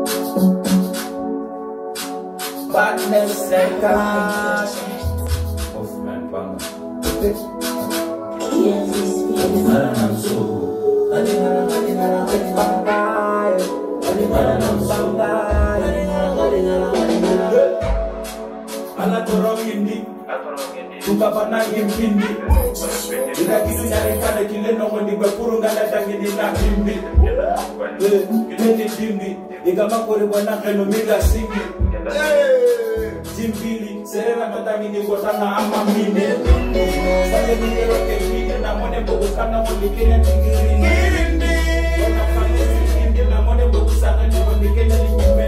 Partner second. Movement bang. Anak orang ini, suka panah impindi. Kita gitu nyari pada kile nongol di berkurung gak datang ini nak impindi. Kita di impindi, jika makori buana keno mila singi. Jimpili, serena datang ini kota na ama mini. Saya ini roke mini, namanya bukan nama bikinnya tinggi ini. Kota panah ini namanya bukan nama bikinnya tinggi.